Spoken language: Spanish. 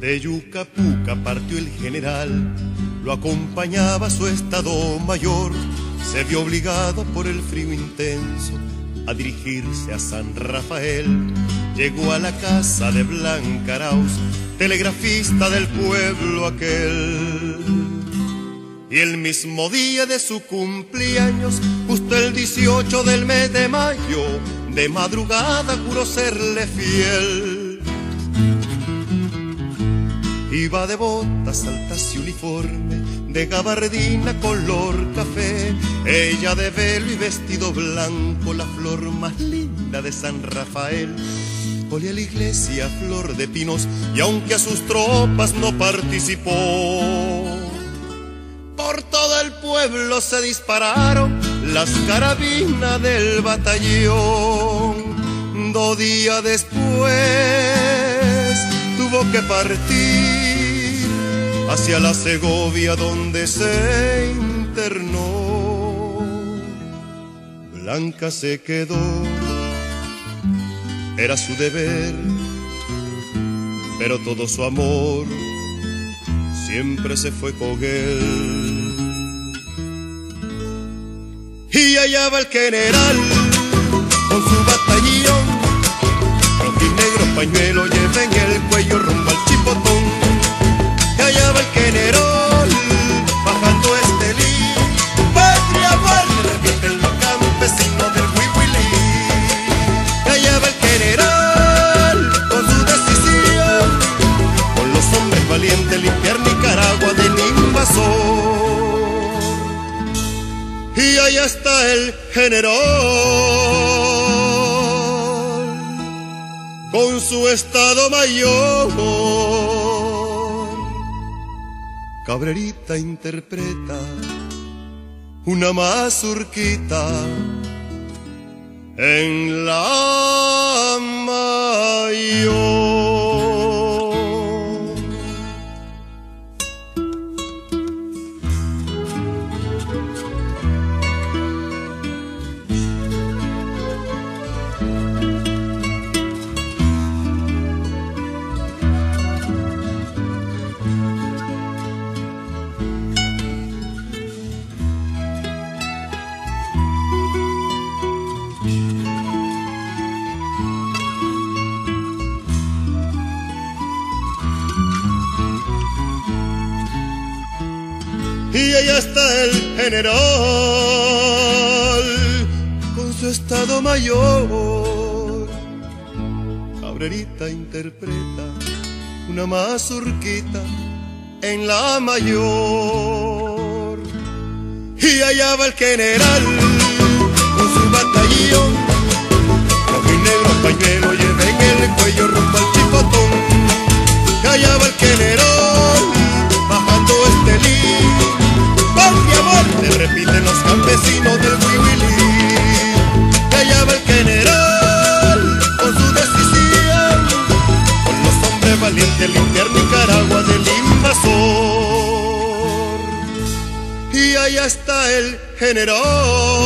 De Yucapuca partió el general, lo acompañaba su estado mayor. Se vio obligado por el frío intenso a dirigirse a San Rafael. Llegó a la casa de Blanca Arauz, telegrafista del pueblo aquel. Y el mismo día de su cumpleaños, justo el 18 del mes de mayo, de madrugada juró serle fiel. Iba de botas altas y uniforme, de gabardina color café, ella de velo y vestido blanco, la flor más linda de San Rafael. Olía a la iglesia flor de pinos, y aunque a sus tropas no participó, por todo el pueblo se dispararon las carabinas del batallón. 2 días después tuvo que partir hacia la Segovia, donde se internó. Blanca se quedó, era su deber, pero todo su amor siempre se fue con él. Y allá va el general con su batallón, rojo y negro pañuelo lleva en el cuello rumbo al Chipotón. Y allá va el general bajando Estelí, patria muerte, repiten los campesinos del Huihuilí. Y allá va el general con su decisión, con los hombres valientes limpiar Nicaragua del invasor. Y allá está el general con su estado mayor. Cabrerita interpreta una mazurquita en la mayor. Y allá está el general con su estado mayor. Cabrerita interpreta una mazurquita en la mayor. Y allá va el general con su batallón, rojo y negro pañuelo lleva en el cuello rumbo al Chipotón. Y allá va el general bajando Estelí, mi amor, le repiten los campesinos del Huihuilí. Y allá va el general con su decisión, con los hombres valientes limpiar Nicaragua del invasor. Y allá está el general